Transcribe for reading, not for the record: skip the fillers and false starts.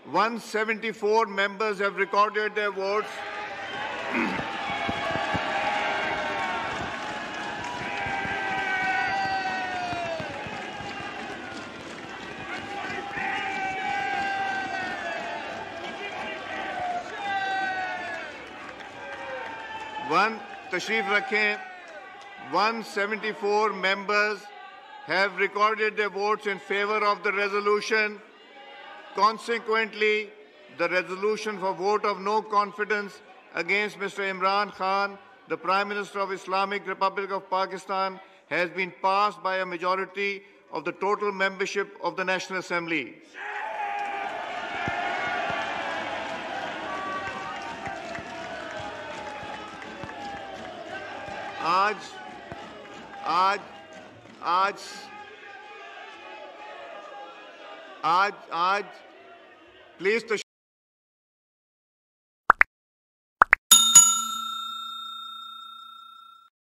174 members have recorded their votes. तशरीफ रखें 174 members have recorded their votes in favor of the resolution. Consequently, the resolution for vote of no confidence against Mr. Imran Khan, the Prime Minister of Islamic Republic of Pakistan, has been passed by a majority of the total membership of the National Assembly. आज please